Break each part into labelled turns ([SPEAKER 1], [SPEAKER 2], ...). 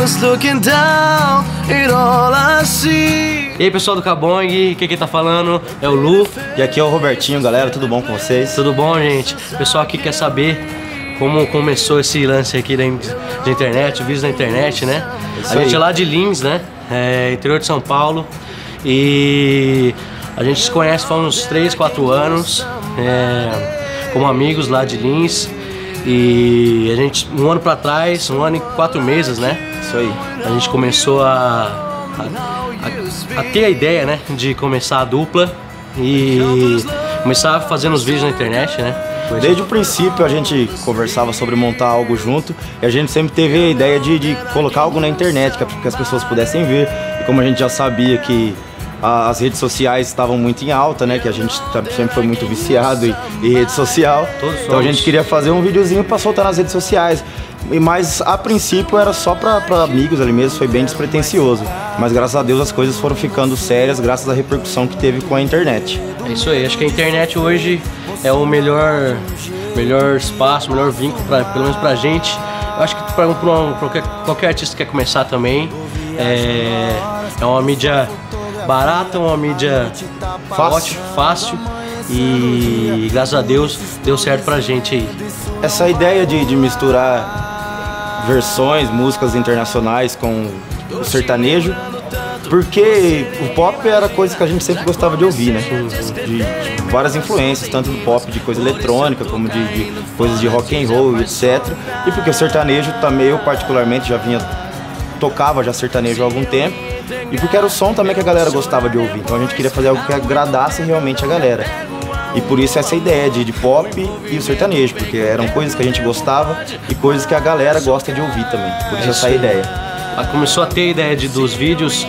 [SPEAKER 1] just looking down at all I see.
[SPEAKER 2] E aí pessoal do Cabong, quem tá falando é o Lu.
[SPEAKER 3] E aqui é o Robertinho, galera, tudo bom com vocês?
[SPEAKER 2] Tudo bom, gente? O pessoal aqui quer saber como começou esse lance aqui da internet, vídeos na internet, né? A gente é lá de Lins, né? Interior de São Paulo. E a gente se conhece faz uns 3, 4 anos, como amigos lá de Lins. E a gente, um ano pra trás, 1 ano e 4 meses, né?
[SPEAKER 3] Isso aí.
[SPEAKER 2] A gente começou a ter a ideia, né, de começar a dupla e começar fazendo os vídeos na internet, né?
[SPEAKER 3] Desde o princípio a gente conversava sobre montar algo junto e a gente sempre teve a ideia de colocar algo na internet que as pessoas pudessem ver. E como a gente já sabia que as redes sociais estavam muito em alta, né? Que a gente sempre foi muito viciado em rede social. Então a gente queria fazer um videozinho para soltar nas redes sociais. Mas a princípio era só para amigos ali mesmo, foi bem despretensioso. Mas graças a Deus as coisas foram ficando sérias graças à repercussão que teve com a internet.
[SPEAKER 2] É isso aí, acho que a internet hoje é o melhor espaço, o melhor vínculo, pelo menos pra gente. Eu acho que para qualquer artista que quer começar também, é uma mídia barata, uma mídia fácil e graças a Deus deu certo pra gente aí.
[SPEAKER 3] Essa ideia de misturar versões, músicas internacionais com o sertanejo, porque o pop era coisa que a gente sempre gostava de ouvir, né? De várias influências, tanto do pop, de coisa eletrônica, como de coisas de rock and roll, etc. E porque o sertanejo também, eu particularmente tocava já sertanejo há algum tempo, e porque era o som também que a galera gostava de ouvir. Então a gente queria fazer algo que agradasse realmente a galera. E por isso essa ideia de pop e o sertanejo, porque eram coisas que a gente gostava e coisas que a galera gosta de ouvir também. Por isso essa ideia.
[SPEAKER 2] Começou a ter a ideia dos vídeos,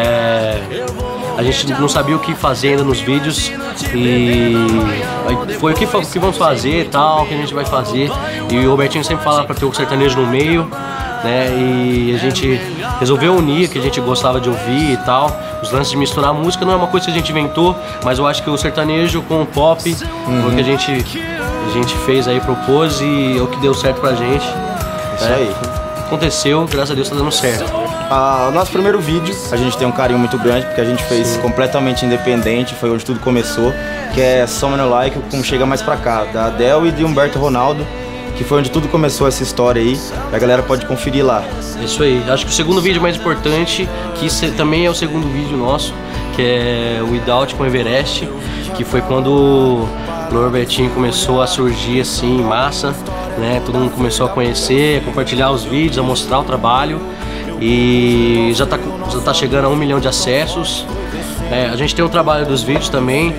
[SPEAKER 2] a gente não sabia o que fazer ainda nos vídeos e foi o que vamos fazer e tal, o que a gente vai fazer. E o Robertinho sempre falava para ter o sertanejo no meio, né? E a gente resolveu unir, que a gente gostava de ouvir e tal. Os lances de misturar música não é uma coisa que a gente inventou, mas eu acho que o sertanejo com o pop foi o que a gente fez aí, propôs e é o que deu certo pra gente.
[SPEAKER 3] Isso aí.
[SPEAKER 2] Aconteceu, graças a Deus tá dando certo.
[SPEAKER 3] O nosso primeiro vídeo, a gente tem um carinho muito grande, porque a gente fez completamente independente, foi onde tudo começou, que é Someone Like, como Chega Mais Pra Cá, da Adele e de Humberto Ronaldo, que foi onde tudo começou essa história aí, e a galera pode conferir lá.
[SPEAKER 2] Isso aí, acho que o segundo vídeo mais importante, que também é o segundo vídeo nosso, que é o Without com Everest, que foi quando o Robertinho começou a surgir assim em massa, né? Todo mundo começou a conhecer, a compartilhar os vídeos, a mostrar o trabalho e já tá chegando a 1 milhão de acessos. A gente tem o trabalho dos vídeos também,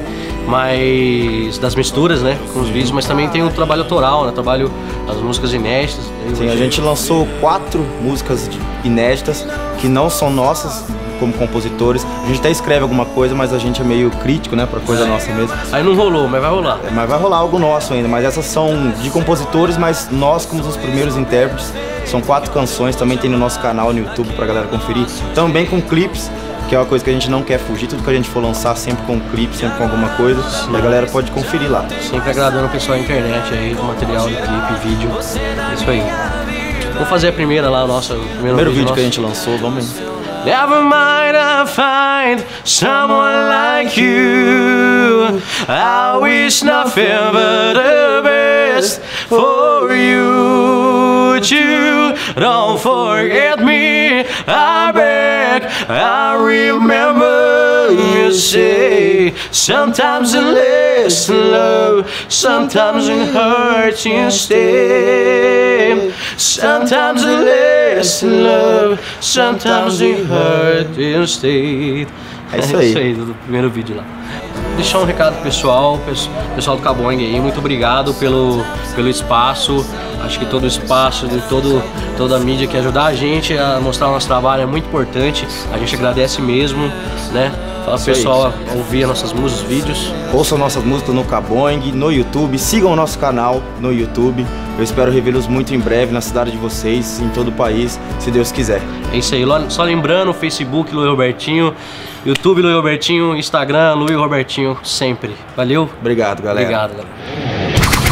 [SPEAKER 2] mas das misturas, né, com os vídeos, mas também tem o trabalho autoral, né, trabalho das músicas inéditas.
[SPEAKER 3] Sim, a gente lançou 4 músicas inéditas que não são nossas como compositores. A gente até escreve alguma coisa, mas a gente é meio crítico, né, pra coisa nossa mesmo.
[SPEAKER 2] Aí não rolou, mas vai rolar.
[SPEAKER 3] Mas vai rolar algo nosso ainda, mas essas são de compositores, mas nós como os primeiros intérpretes. São 4 canções, também tem no nosso canal no YouTube pra galera conferir. Também com clipes, que é uma coisa que a gente não quer fugir. Tudo que a gente for lançar sempre com um clipe, sempre com alguma coisa. Sim. E a galera pode conferir lá.
[SPEAKER 2] Sempre agradando o pessoal na internet aí, o material de clipe, vídeo. É isso aí. Vamos fazer a primeira lá, o nosso primeiro vídeo
[SPEAKER 3] que a gente lançou, vamos aí.
[SPEAKER 1] Never mind, I find someone like you. I wish nothing but the best for you. Don't forget me, I beg. I remember you say sometimes in less love, sometimes in hurt you stay. Sometimes in less love, sometimes in hurt you stay.
[SPEAKER 3] É isso aí
[SPEAKER 2] do primeiro vídeo lá. Deixar um recado pessoal do Cabong aí, muito obrigado pelo espaço. Acho que todo o espaço, toda a mídia que ajudar a gente a mostrar o nosso trabalho é muito importante. A gente agradece mesmo, né? Fala pro pessoal a ouvir nossas músicas, vídeos.
[SPEAKER 3] Ouçam nossas músicas no Cabong, no YouTube, sigam o nosso canal no YouTube. Eu espero revê-los muito em breve na cidade de vocês, em todo o país, se Deus quiser.
[SPEAKER 2] É isso aí, só lembrando, Facebook Luiz Robertinho, YouTube Luiz Robertinho, Instagram Luiz Robertinho, sempre. Valeu?
[SPEAKER 3] Obrigado, galera.
[SPEAKER 2] Obrigado, galera.